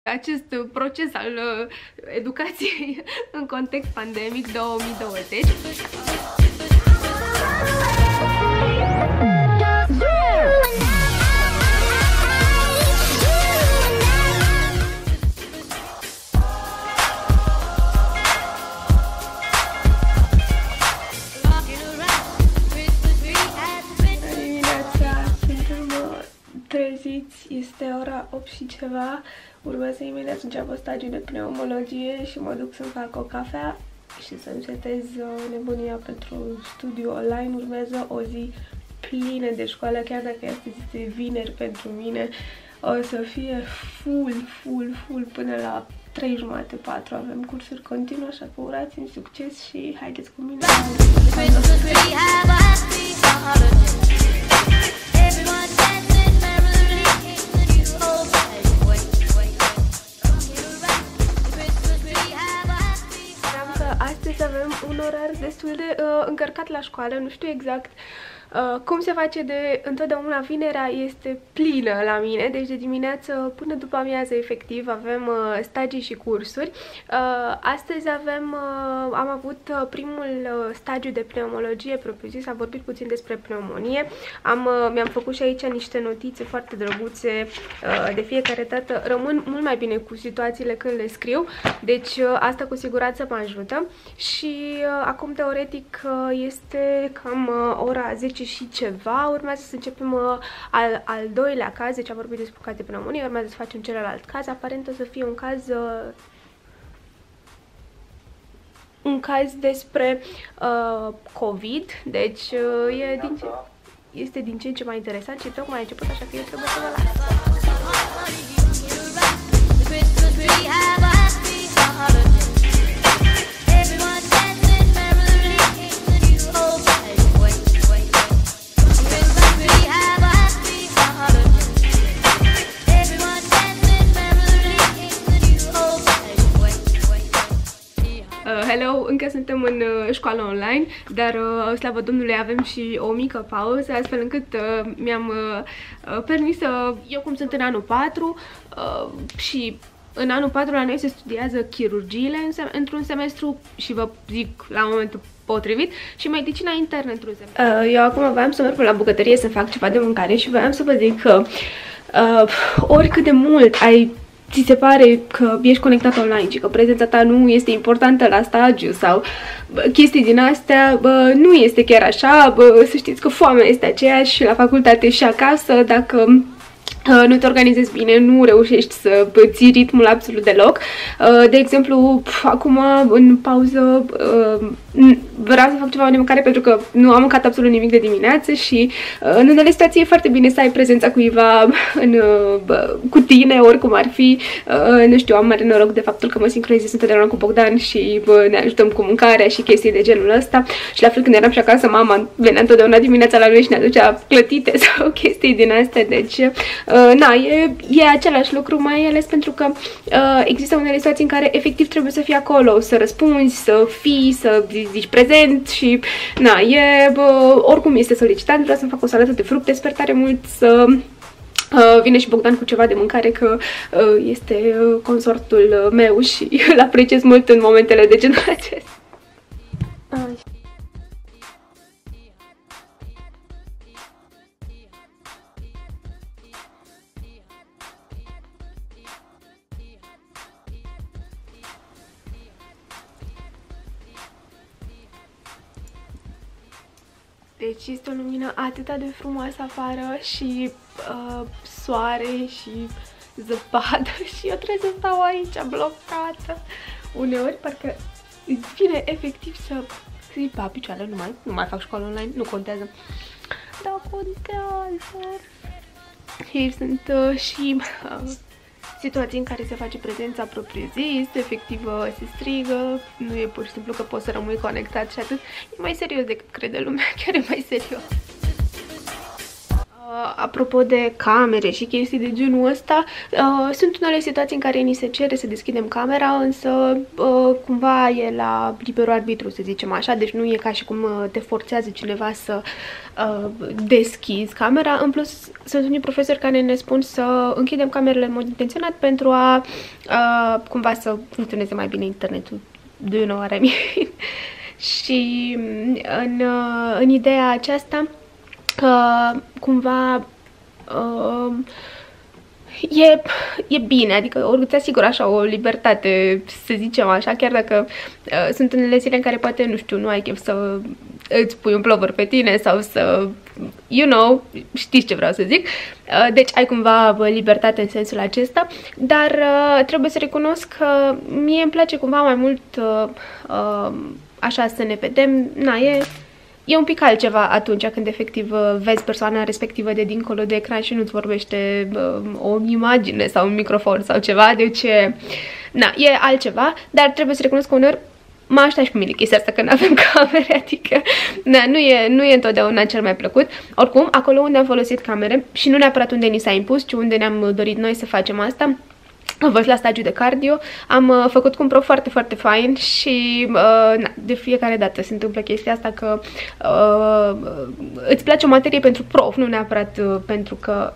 acest proces al educației în context pandemic 2020. Treziți, este ora 8 și ceva, urmează imediat să înceapă stagiul de pneumologie și mă duc să-mi fac o cafea și să-mi setez nebunia pentru studiu online. Urmează o zi plină de școală, chiar dacă astăzi este vineri pentru mine, o să fie full până la 3:30-4 avem cursuri continuu, așa că urați-mi succes și haideți cu mine! Astăzi avem un orar destul de încărcat la școală, nu știu exact cum se face de întotdeauna. Vinerea este plină la mine, deci de dimineață până după amiază efectiv avem stagii și cursuri. Astăzi am avut primul stagiu de pneumologie propriu-zis, am vorbit puțin despre pneumonie. Mi-am făcut și aici niște notițe foarte drăguțe, de fiecare dată rămân mult mai bine cu situațiile când le scriu, deci asta cu siguranță mă ajută. Și acum teoretic este cam ora 10 și ceva, urmează să începem al doilea caz, deci am vorbit despre caz de pneumonie, urmează să facem celălalt caz. Aparent o să fie un caz despre COVID, deci este din ce în ce mai interesant și tocmai a început, așa că eu trebuie să vă las. Hello, încă suntem în școală online, dar slavă Domnului avem și o mică pauză, astfel încât mi-am permis să... Eu cum sunt în anul 4 și în anul 4 la noi se studiază chirurgiile într-un semestru și vă zic la momentul potrivit și medicina internă într-un semestru. Eu acum voiam să merg la bucătărie să fac ceva de mâncare și voiam să vă zic că oricât de mult ți se pare că ești conectat online și că prezența ta nu este importantă la stagiu sau chestii din astea, nu este chiar așa. Să știți că foamea este aceeași la facultate și acasă. Dacă nu te organizezi bine, nu reușești să ții ritmul absolut deloc. De exemplu, acum în pauză vreau să fac ceva de mâncare pentru că nu am mâncat absolut nimic de dimineață și în unele situații e foarte bine să ai prezența cuiva cu tine, oricum ar fi. Nu știu, am mare noroc de faptul că mă sincronizez întotdeauna cu Bogdan și ne ajutăm cu mâncarea și chestii de genul ăsta. Și la fel când eram și acasă, mama venea întotdeauna dimineața la noi și ne aducea clătite sau chestii din astea, deci e același lucru, mai ales pentru că există unele situații în care efectiv trebuie să fii acolo, să răspunzi, să fii, să zici prezent și oricum este solicitant. Vreau să-mi fac o salată de fructe, sper tare mult să vine și Bogdan cu ceva de mâncare, că este consortul meu și îl apreciez mult în momentele de genul acesta. Deci este o lumină atât de frumoasă afară și soare și zăpadă și eu trebuie să stau aici blocată. Uneori parcă vine efectiv să zic, picioarele, nu mai fac școală online, nu contează. Dar contează. Și sunt și situații în care se face prezența propriu-zis, efectiv se strigă, nu e pur și simplu că poți să rămâi conectat și atât. E mai serios decât crede lumea, chiar e mai serios. Apropo de camere și chestii de genul ăsta, sunt unele situații în care ni se cere să deschidem camera, însă cumva e la liberul arbitru, să zicem așa, deci nu e ca și cum te forțează cineva să deschizi camera. În plus, sunt unii profesori care ne spun să închidem camerele în mod intenționat pentru a cumva să funcționeze mai bine internetul. Do you know what I mean? Și în ideea aceasta, cumva e bine, adică îți asigură așa o libertate, să zicem așa, chiar dacă sunt unele zile în care poate, nu știu, nu ai chef să îți pui un plover pe tine sau să, you know, știți ce vreau să zic. Deci ai cumva libertate în sensul acesta, dar trebuie să recunosc că mie îmi place cumva mai mult așa să ne vedem, e un pic altceva atunci când efectiv vezi persoana respectivă de dincolo de ecran și nu-ți vorbește o imagine sau un microfon sau ceva, deci e altceva, dar trebuie să recunosc că uneori mă aștept și cu mine chestia asta că nu avem camere, adică nu e întotdeauna cel mai plăcut. Oricum, acolo unde am folosit camere și nu neapărat unde ni s-a impus, ci unde ne-am dorit noi să facem asta, am fost la stagiu de cardio, am făcut cu un prof foarte, foarte fain și de fiecare dată se întâmplă chestia asta că îți place o materie pentru prof, nu neapărat pentru că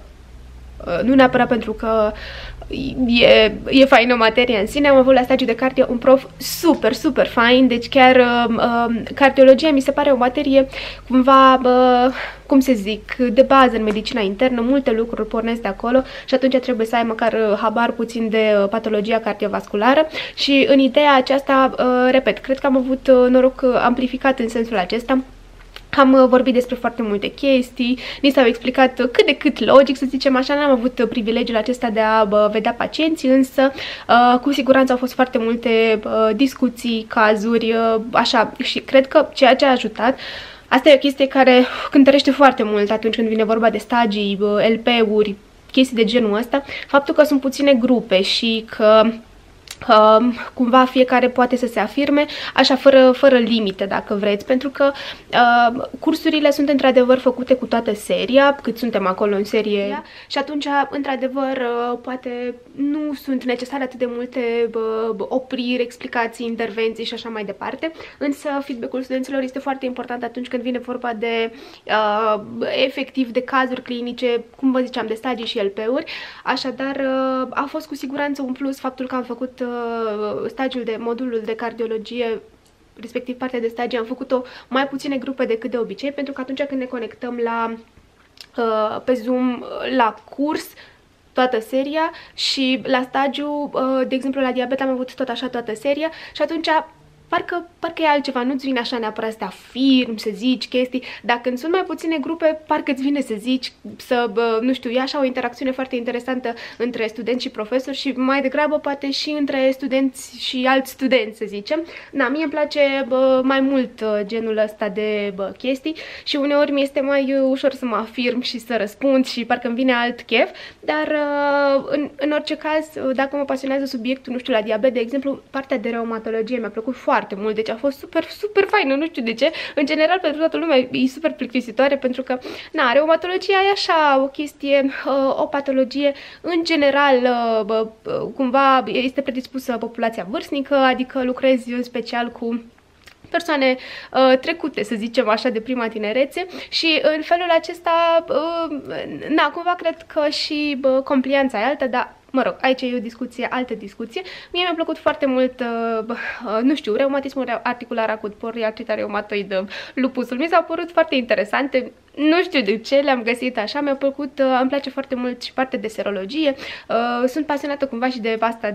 e faină materia în sine. Am avut la stagiu de cardio un prof super, super fain, deci chiar cardiologia mi se pare o materie cumva, cum să zic, de bază în medicina internă, multe lucruri pornesc de acolo și atunci trebuie să ai măcar habar puțin de patologia cardiovasculară și în ideea aceasta, repet, cred că am avut noroc amplificat în sensul acesta. Am vorbit despre foarte multe chestii, ni s-au explicat cât de cât logic, să zicem așa, n-am avut privilegiul acesta de a vedea pacienții, însă cu siguranță au fost foarte multe discuții, cazuri, așa, și cred că ceea ce a ajutat, asta e o chestie care cântărește foarte mult atunci când vine vorba de stagii, LP-uri, chestii de genul ăsta, faptul că sunt puține grupe și că cumva fiecare poate să se afirme, așa, fără limite, dacă vreți, pentru că cursurile sunt într-adevăr făcute cu toată seria, cât suntem acolo în serie, și atunci, într-adevăr, poate nu sunt necesare atât de multe opriri, explicații, intervenții și așa mai departe, însă feedback-ul studenților este foarte important atunci când vine vorba de efectiv de cazuri clinice, cum vă ziceam, de stagii și LP-uri, așadar a fost cu siguranță un plus faptul că am făcut stagiul de modulul de cardiologie, respectiv partea de stagii, am făcut-o mai puține grupe decât de obicei, pentru că atunci când ne conectăm pe Zoom la curs, toată seria, și la stagiu, de exemplu la diabet am avut tot așa toată seria și atunci parcă e altceva, nu-ți vine așa neapărat să te afirmi, să zici chestii, dar când sunt mai puține grupe, parcă îți vine să zici, nu știu, e așa o interacțiune foarte interesantă între studenți și profesori și mai degrabă poate și între studenți și alți studenți, să zicem. Da, mie îmi place mai mult genul ăsta de chestii și uneori mi este mai ușor să mă afirm și să răspund și parcă îmi vine alt chef, dar în orice caz, dacă mă pasionează subiectul, nu știu, la diabet, de exemplu, partea de reumatologie mi-a plăcut foarte mult, deci a fost super, super faină, nu știu de ce. În general, pentru toată lumea e super plictisitoare, pentru că, reumatologia e așa o chestie, o patologie, în general, cumva este predispusă populația vârstnică, adică lucrezi special cu persoane trecute, să zicem așa, de prima tinerețe și în felul acesta, cumva cred că și complianța e altă, dar mă rog, aici e o discuție, altă discuție. Mie mi-a plăcut foarte mult, nu știu, reumatismul articular acut, poriatrita reumatoidă, lupusul. Mi s-au părut foarte interesante, nu știu de ce le-am găsit așa, mi-a plăcut, îmi place foarte mult și partea de serologie. Sunt pasionată cumva și de asta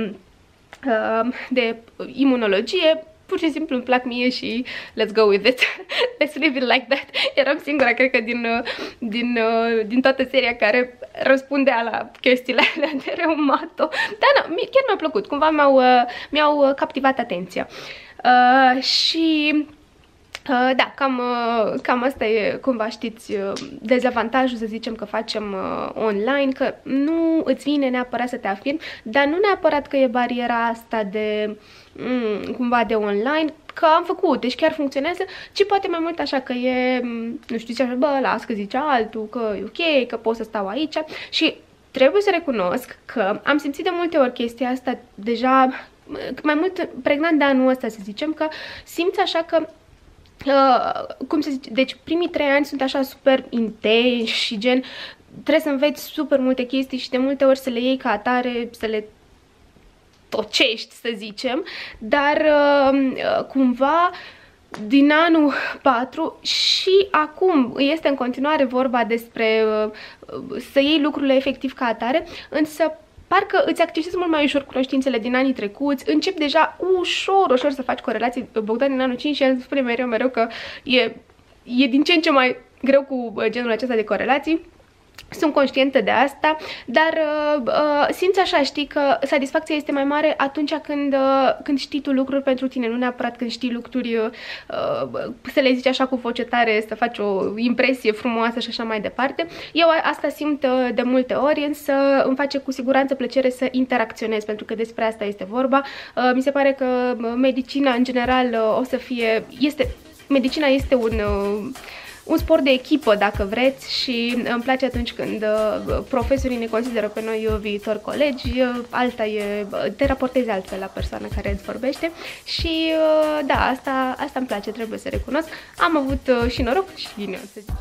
de imunologie. Pur și simplu îmi plac mie și let's go with it. Let's leave it like that. Eram singura, cred că, din toată seria care răspundea la chestiile alea de reumato. Dar chiar mi-a plăcut. Cumva mi-au captivat atenția. Și da, cam asta e, cumva știți, dezavantajul, să zicem, că facem online, că nu îți vine neapărat să te afirmi, dar nu neapărat că e bariera asta de cumva de online. că am făcut, deci chiar funcționează, ci poate mai mult așa că e, nu știu, zice, bă, las că zice altul, că e ok, că pot să stau aici și trebuie să recunosc că am simțit de multe ori chestia asta deja mai mult pregnant de anul ăsta, să zicem, că simți așa că cum să zice, deci primii 3 ani sunt așa super intensi și gen trebuie să înveți super multe chestii și de multe ori să le iei ca atare, să le tocești, să zicem, dar cumva din anul 4 și acum este în continuare vorba despre să iei lucrurile efectiv ca atare, însă parcă îți accesezi mult mai ușor cunoștințele din anii trecuți, începi deja ușor să faci corelații. Bogdan din anul 5 și el spune mereu că e din ce în ce mai greu cu genul acesta de corelații. Sunt conștientă de asta, dar simți așa, știi, că satisfacția este mai mare atunci când știi tu lucruri pentru tine, nu neapărat când știi lucruri, să le zici așa cu voce tare, să faci o impresie frumoasă și așa mai departe. Eu asta simt de multe ori, însă îmi face cu siguranță plăcere să interacționez, pentru că despre asta este vorba. Mi se pare că medicina în general o să fie, medicina este un sport de echipă, dacă vreți, și îmi place atunci când profesorii ne consideră pe noi viitori colegi, alta e, te raportezi altfel la persoana care îți vorbește și da, asta îmi place, trebuie să recunosc. Am avut și noroc și ghinion, să zic.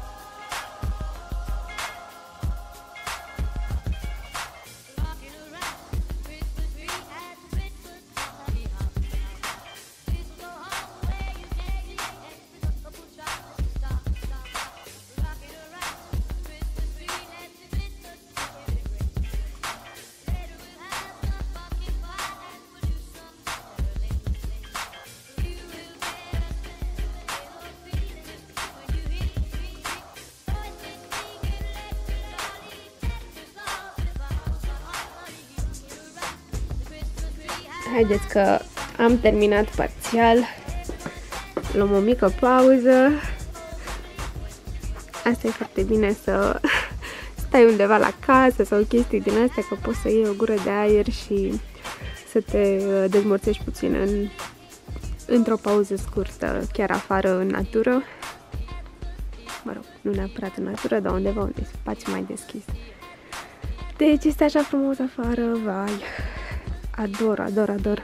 Haideți că am terminat parțial. Luăm o mică pauză. Asta e foarte bine să stai undeva la casă sau chestii din astea, că poți să iei o gură de aer și să te dezmorțești puțin într-o pauză scurtă, chiar afară în natură. Mă rog, nu neapărat în natură, dar undeva unde e spațiu mai deschis. Deci este așa frumos afară, vai! Ador, ador, ador.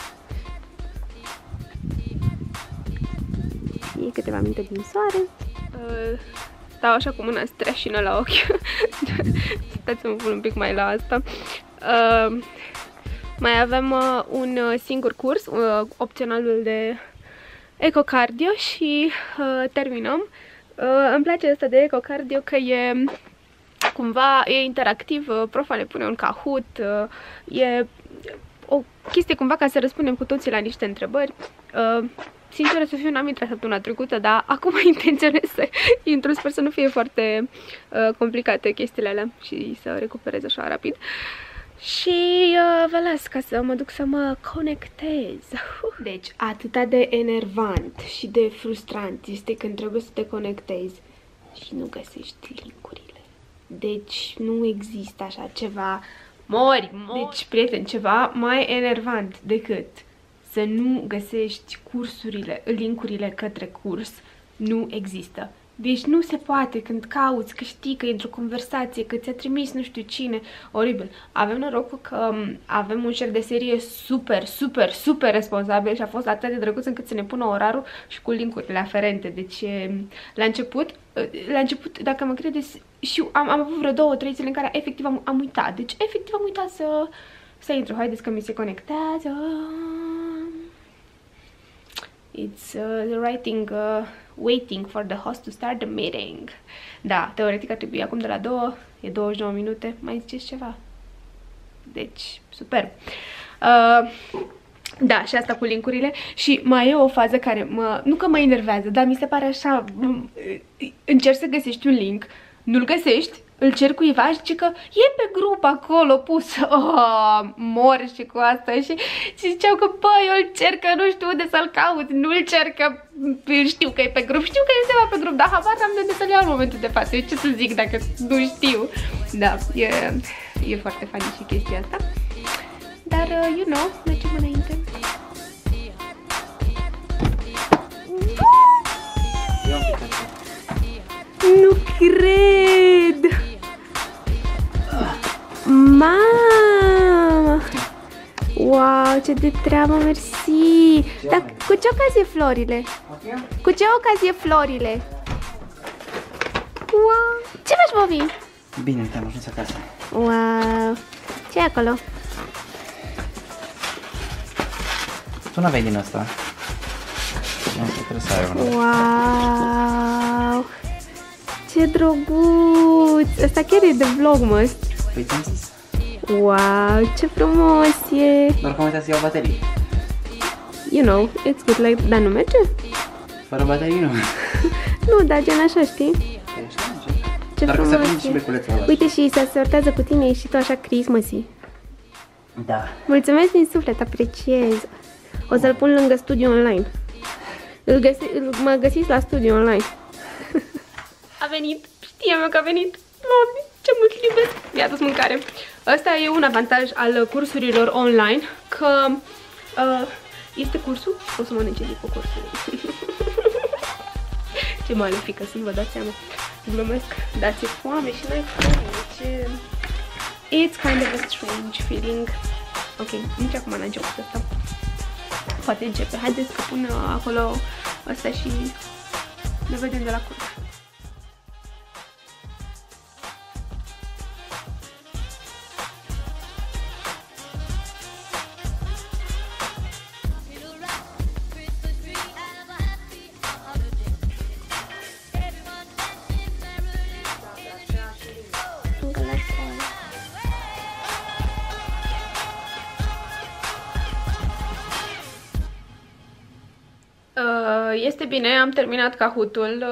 Și câteva minute din soare. Stau așa cu mâna streașină la ochi. Stați să mă pun un pic mai la asta. Mai avem un singur curs, opționalul de ecocardio și terminăm. Îmi place asta de ecocardio că e cumva interactiv, profa ne pune un Kahoot, e o chestie cumva ca să răspundem cu toții la niște întrebări. Sincer să fiu, n-am intrat săptămâna trecută, dar acum intenționez să intru, sper să nu fie foarte complicate chestiile alea și să recuperez așa rapid. Și vă las ca să mă duc să mă conectez. Deci, atâta de enervant și de frustrant este când trebuie să te conectezi și nu găsești link-urile. Deci, nu există așa ceva. Mori! Deci, prieten, ceva mai enervant decât să nu găsești cursurile, link-urile către curs, nu există. Deci nu se poate când cauți, că știi că e într-o conversație, că ți-a trimis nu știu cine. Oribil. Avem norocul că avem un șef de serie super responsabil și a fost atât de drăguț încât să ne pună orarul și cu link-urile aferente. Deci la început, dacă mă credeți, și am avut vreo 2-3 zile în care efectiv am uitat. Deci efectiv am uitat să intru. Haideți că mi se conectează. It's writing, waiting for the host to start the meeting. Da, teoretic ar trebui acum de la 2, e 29 minute. Mai ziceți ceva? Deci, super. Da, și asta cu link-urile. Și mai e o fază care nu că mă enervează, dar mi se pare așa, încerci să găsești un link, nu-l găsești, îl cer cuiva și zice că e pe grup acolo pus. Mor și cu asta și ziceau că bă, eu îl cer că nu știu unde să-l caut, nu-l cer că știu că e pe grup, știu că este pe grup, dar habar n-am de unde să-l iau în momentul de față. Ce să zic dacă nu știu? Da, e foarte funny și chestia asta. Dar, you know, mergem înainte. cred! Mamă! Wow, ce de treabă, mersi! Dar cu ce ocazie florile? Cu ce ocazie florile? Wow! Ce faci, Bobby? Bine, te-am ajuns acasă. Wow! Ce e acolo? Tu n-aveai din asta. Nu știu, trebuie să ai unul. Wow! Ce drăguț! Asta chiar e de vlogmas. Păi ți-am zis. Wow, ce frumos e! Doar că am uitat să iau baterii. You know, it's good like... Dar nu merge? Fără baterii nu. Nu, dar gen așa, știi? E așa, așa. Ce Doar că se frumos prinde și e. beculețul ăla. Uite și se sortează cu tine și tu așa Christmas-y. Da. Mulțumesc din suflet, apreciez. O să-l pun lângă studio online. Mă găsiți la studio online. A venit, știam eu că a venit. Doamne, ce mult iubesc. Mi-a adus mâncare. Ăsta e un avantaj al cursurilor online, că este cursul, o să mănânce după cursul. Ce malefică sunt, vă dați seama. Glumesc, dar ți-e foame și n-ai foame. Ce... It's kind of a strange feeling. Ok, nici acum n-a început asta. Poate începe. Haideți că pun acolo asta și ne vedem de la curs. Este bine, am terminat Kahootul,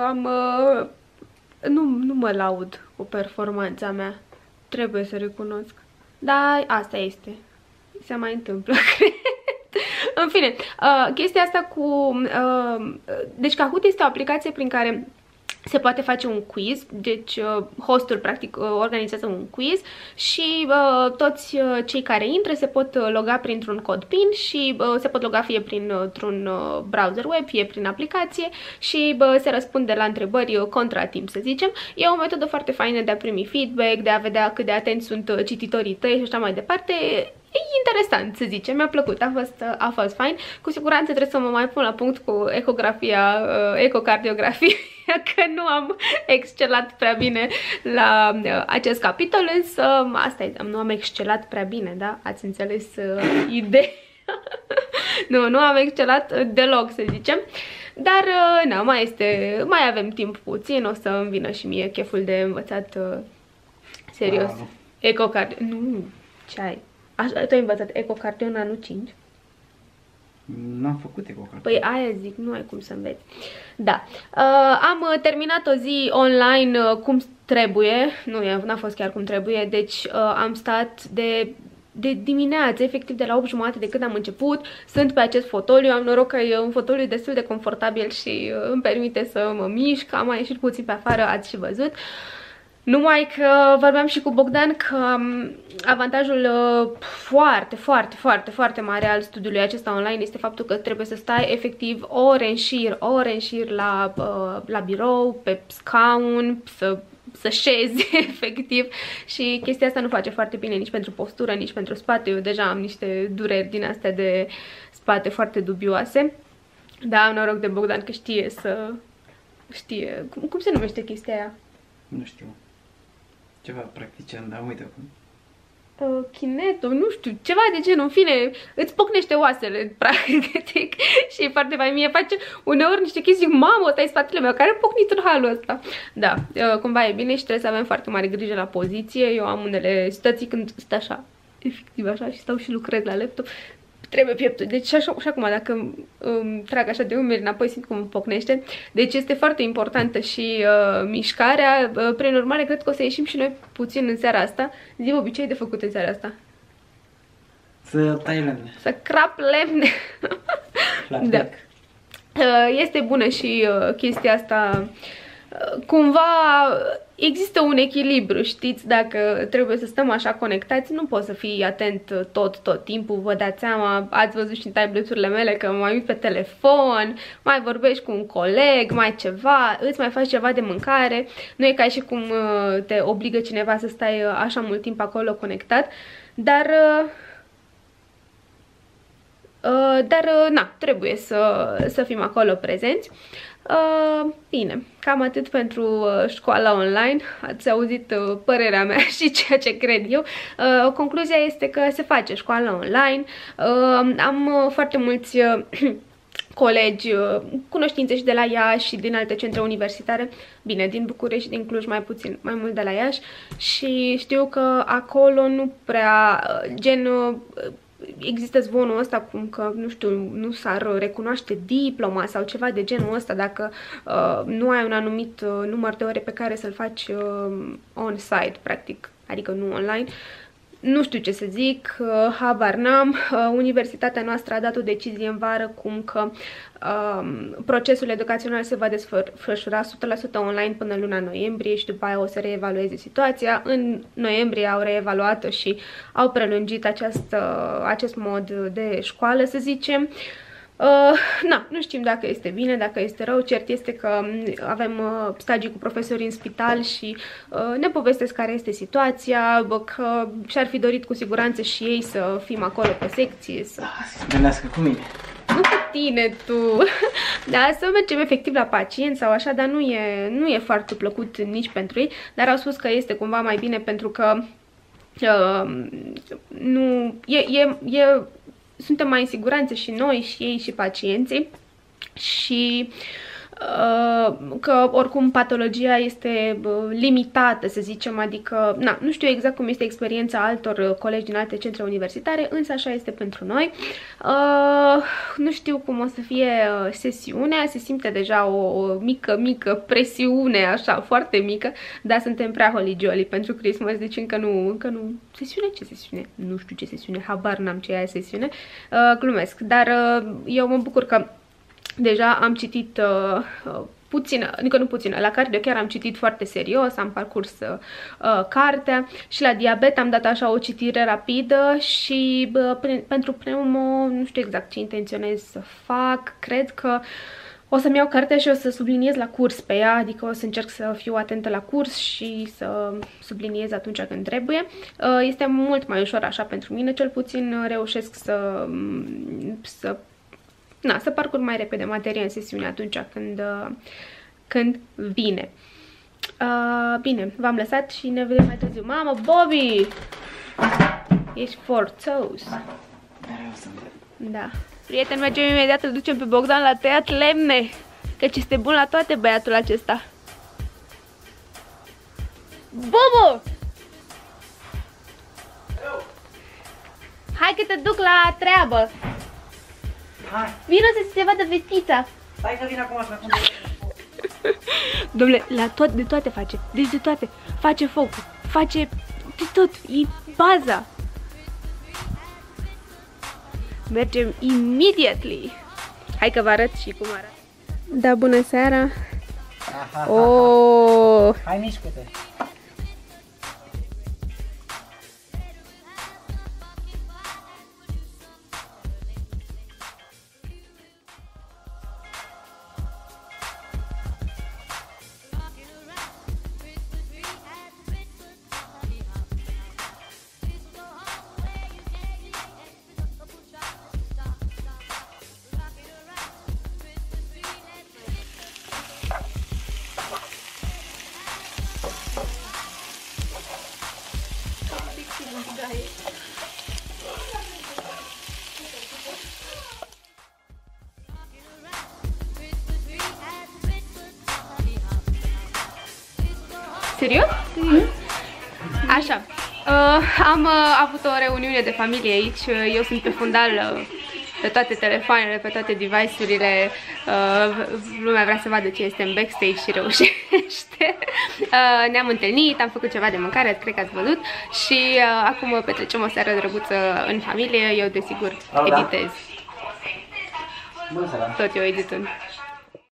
nu mă laud cu performanța mea, trebuie să recunosc, dar asta este, se mai întâmplă, cred. În fine, chestia asta cu, deci Kahoot este o aplicație prin care se poate face un quiz, deci hostul practic organizează un quiz și toți cei care intră se pot loga printr-un cod PIN și se pot loga fie printr-un browser web, fie prin aplicație și se răspunde la întrebări contra timp, să zicem. E o metodă foarte faină de a primi feedback, de a vedea cât de atenți sunt cititorii tăi și așa mai departe. E interesant, să zicem, mi-a plăcut, a fost fain. Cu siguranță trebuie să mă mai pun la punct cu ecocardiografia, că nu am excelat prea bine la acest capitol, însă asta e, nu am excelat prea bine, da? Ați înțeles ideea? Nu am excelat deloc, să zicem. Dar, na, mai avem timp puțin, o să îmi vină și mie cheful de învățat serios. Ecocardio... Nu, ce ai? Tu ai învățat ecocardio în anul 5? N-am făcut ecocardio. Păi aia zic, nu ai cum să înveți. Da. Am terminat o zi online cum trebuie. N-a fost chiar cum trebuie. Deci am stat de dimineață, efectiv de la 8:30 de când am început. Sunt pe acest fotoliu. Am noroc că e un fotoliu destul de confortabil și îmi permite să mă mișc. Am mai ieșit puțin pe afară, ați și văzut. Numai că vorbeam și cu Bogdan că avantajul foarte mare al studiului acesta online este faptul că trebuie să stai efectiv ore în șir la birou, pe scaun, să șezi efectiv și chestia asta nu face foarte bine nici pentru postură, nici pentru spate. Eu deja am niște dureri din astea de spate foarte dubioase. Da, am noroc de Bogdan că știe, cum se numește chestia aia? Nu știu. Ceva practician, dar uite acum. Chineto, nu știu, ceva de genul, în fine, îți pocnește oasele, practic, și foarte fain. Mie face uneori niște chestii, mamă, ăsta e spatele meu, care a pocnit în halul ăsta. Da, cumva e bine și trebuie să avem foarte mare grijă la poziție. Eu am unele situații când stă așa, efectiv așa, și stau și lucrez la laptop, trebuie pieptul. Deci și acum, dacă trag așa de umeri înapoi, simt cum îmi pocnește. Deci este foarte importantă și mișcarea. Prin urmare, cred că o să ieșim și noi puțin în seara asta. Zi, Obi, ce ai de făcut în seara asta? Să tai lemne. Să crap lemne. Da. Este bună și chestia asta cumva există un echilibru, știți, dacă trebuie să stăm așa conectați, nu poți să fii atent tot timpul, vă dați seama, ați văzut și în tableturile mele că mă uit pe telefon, mai vorbești cu un coleg, mai ceva, îți mai faci ceva de mâncare, nu e ca și cum te obligă cineva să stai așa mult timp acolo conectat, dar na, trebuie să fim acolo prezenți. Bine, cam atât pentru școala online. Ați auzit părerea mea și ceea ce cred eu. Concluzia este că se face școala online. Am foarte mulți colegi, cunoștințe și de la Iași și din alte centre universitare, bine, din București și din Cluj mai puțin, mai mult de la Iași, și știu că acolo nu prea, gen, există zvonul ăsta cum că, nu știu, nu s-ar recunoaște diploma sau ceva de genul ăsta dacă nu ai un anumit număr de ore pe care să-l faci on-site, practic, adică nu online. Nu știu ce să zic, habar n-am. Universitatea noastră a dat o decizie în vară cum că procesul educațional se va desfășura 100% online până luna noiembrie și după aia o să reevalueze situația. În noiembrie au reevaluat și au prelungit acest mod de școală, să zicem. Na, nu știm dacă este bine, dacă este rău. Cert este că avem stagii cu profesori în spital și ne povestesc care este situația, că și-ar fi dorit cu siguranță și ei să fim acolo pe secție, să gândească cu mine. Nu cu tine tu, da, să mergem efectiv la pacient sau așa, dar nu e foarte plăcut nici pentru ei, dar au spus că este cumva mai bine pentru că suntem mai în siguranță și noi, și ei, și pacienții, și că oricum patologia este limitată, să zicem, adică, na, nu știu exact cum este experiența altor colegi din alte centre universitare, însă așa este pentru noi. Nu știu cum o să fie sesiunea, se simte deja o mică presiune, așa, foarte mică, dar suntem prea holly-jolly pentru Christmas, deci încă nu... Sesiune? Ce sesiune? Nu știu ce sesiune, habar n-am ce e sesiune, glumesc, dar eu mă bucur că deja am citit puțin, adică nu puțin, la cardio chiar am citit foarte serios, am parcurs cartea, și la diabet am dat așa o citire rapidă și pentru pneumo nu știu exact ce intenționez să fac. Cred că o să-mi iau cartea și o să subliniez la curs pe ea, adică o să încerc să fiu atentă la curs și să subliniez atunci când trebuie. Este mult mai ușor așa pentru mine, cel puțin reușesc să parcurg mai repede materia în sesiune atunci când vine. Bine, v-am lăsat și ne vedem mai târziu. Mamă, Bobby! Ești forțos. Da. Prieten, mergem imediat, îl ducem pe Bogdan la tăiat lemne, căci este bun la toate băiatul acesta. Bobo! Hai că te duc la treabă. Hai. Vino să se vadă vestița. Hai că vin acum să pun. Dom'le, de toate face. Deci de toate. Face foc, face de tot. E baza. Mergem immediately. Hai că vă arăt și cum arată. Da, bună seara. Oh. Hai, mișcă-te. Serios? Așa. Am avut o reuniune de familie aici. Eu sunt pe fundal pe toate telefoanele, pe toate device-urile. Lumea vrea să vadă ce este în backstage și reușește. Ne-am întâlnit, am făcut ceva de mâncare, cred că ați văzut. Și acum petrecem o seară drăguță în familie. Eu, desigur, editez. Tot eu editând.